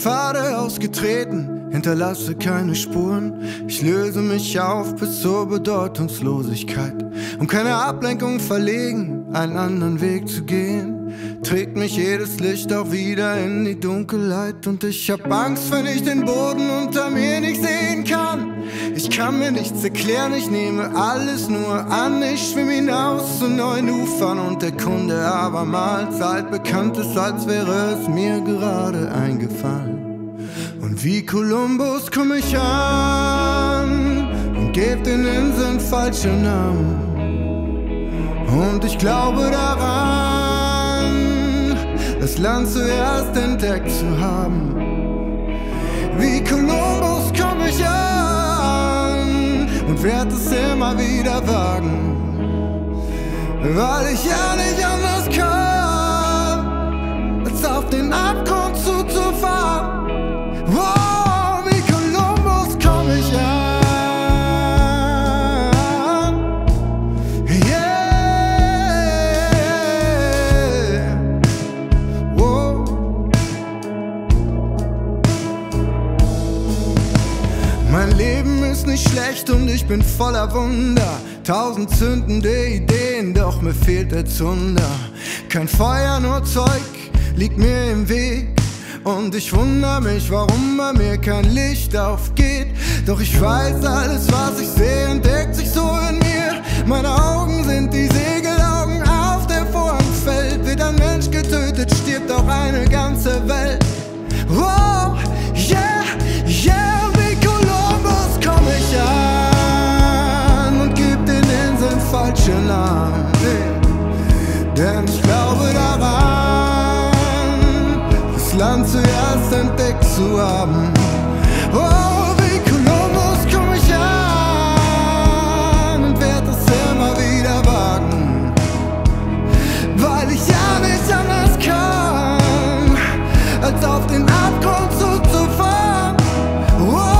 Pfade ausgetreten, hinterlasse keine Spuren. Ich löse mich auf bis zur Bedeutungslosigkeit, um keine Ablenkung verlegen, einen anderen Weg zu gehen. Trägt mich jedes Licht auch wieder in die Dunkelheit, und ich hab Angst, wenn ich den Boden unter mir nicht sehen kann. Ich kann mir nichts erklären, ich nehme alles nur an. Ich schwimm hinaus zu neuen Ufern und erkunde abermals Altbekanntes, als wäre es mir gerade eingefallen. Und wie Kolumbus komm ich an und geb den Inseln falsche Namen. Und ich glaube daran, das Land zuerst entdeckt zu haben. Wie Kolumbus komm ich an und werd es immer wieder wagen, weil ich ja nicht anders kann, als auf den Abgrund zuzufahren. Wow, wie Kolumbus komm ich an. Mein Leben ist nicht schlecht und ich bin voller Wunder. 1000 zündende Ideen, doch mir fehlt der Zunder. Kein Feuer, nur Zeug liegt mir im Weg. Und ich wundere mich, warum bei mir kein Licht aufgeht. Doch ich weiß, alles was ich sehe, entdeckt sich so in mir. Meine Augen sind die Segelaugen, auf der Vorhang fällt. Wird ein Mensch getötet, stirbt auch eine ganze Welt. Wow, yeah, yeah. Komm ich an und gib den Inseln falsche Namen, denn ich glaube daran, das Land zuerst entdeckt zu haben. Oh, wie Kolumbus komm ich an und werd es immer wieder wagen, weil ich ja nicht anders kann, als auf den Abgrund zuzufahren. Oh,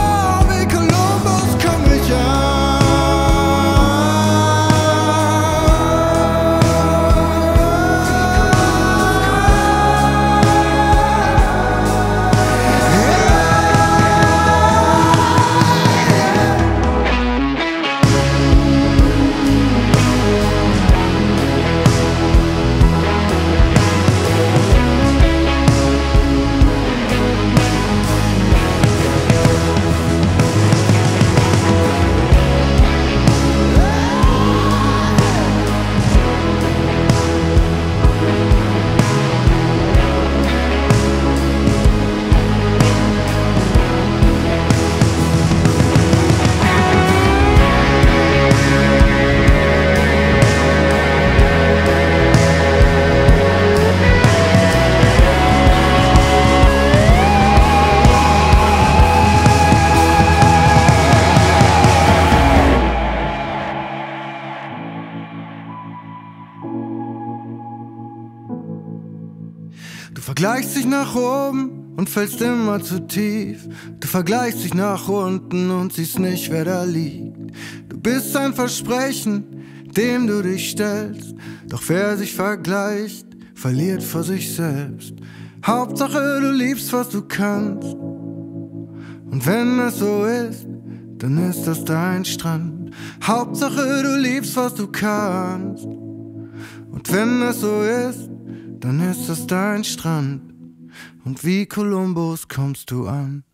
du vergleichst dich nach oben und fällst immer zu tief. Du vergleichst dich nach unten und siehst nicht, wer da liegt. Du bist ein Versprechen, dem du dich stellst. Doch wer sich vergleicht, verliert vor sich selbst. Hauptsache du liebst, was du kannst. Und wenn das so ist, dann ist das dein Strand. Hauptsache du liebst, was du kannst. Und wenn das so ist, dann ist das dein Strand. Und wie Kolumbus kommst du an.